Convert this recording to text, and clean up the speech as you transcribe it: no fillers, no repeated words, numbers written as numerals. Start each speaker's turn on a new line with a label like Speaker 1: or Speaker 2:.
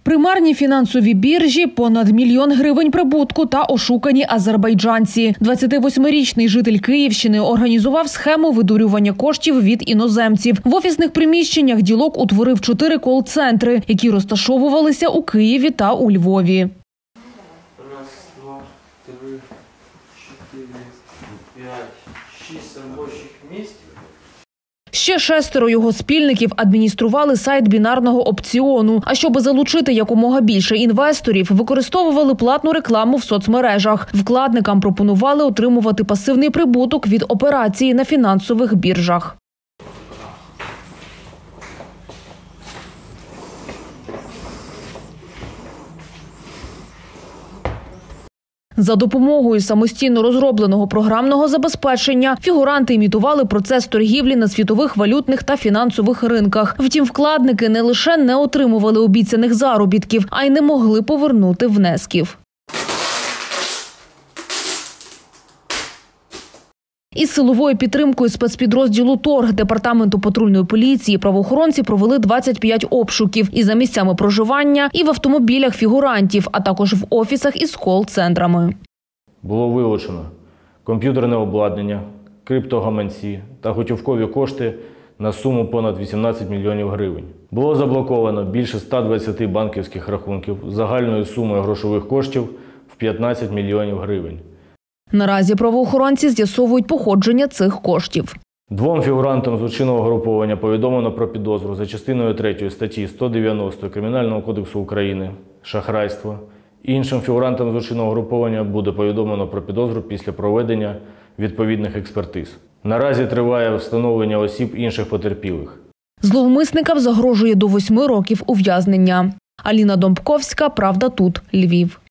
Speaker 1: Примарні фінансові біржі, понад 1 мільйон гривень прибутку та ошукані азербайджанці. 28-річний житель Київщини організував схему видурювання коштів від іноземців. В офісних приміщеннях ділок утворив 4 кол-центри, які розташовувалися у Києві та у Львові.
Speaker 2: Раз, два, три, 4, 5, 6 робочих місць.
Speaker 1: Ще 6 його спільників адміністрували сайт бінарного опціону. А щоб залучити якомога більше інвесторів, використовували платну рекламу в соцмережах. Вкладникам пропонували отримувати пасивний прибуток від операції на фінансових біржах. За допомогою самостійно розробленого програмного забезпечення фігуранти імітували процес торгівлі на світових валютних та фінансових ринках. Втім, вкладники не лише не отримували обіцяних заробітків, а й не могли повернути внесків. Із силовою підтримкою спецпідрозділу «Торг» Департаменту патрульної поліції правоохоронці провели 25 обшуків і за місцями проживання, і в автомобілях фігурантів, а також в офісах із кол-центрами.
Speaker 3: Було вилучено комп'ютерне обладнання, криптогаманці та готівкові кошти на суму понад 18 мільйонів гривень. Було заблоковано більше 120 банківських рахунків з загальною сумою грошових коштів в 15 мільйонів гривень.
Speaker 1: Наразі правоохоронці з'ясовують походження цих коштів.
Speaker 3: 2 фігурантам злочинного груповання повідомлено про підозру за частиною 3 статті 190 Кримінального кодексу України «Шахрайство». Іншим фігурантам злочинного груповання буде повідомлено про підозру після проведення відповідних експертиз. Наразі триває встановлення осіб інших потерпілих.
Speaker 1: Зловмисникам загрожує до 8 років ув'язнення. Аліна Домбковська, «Правда тут», Львів.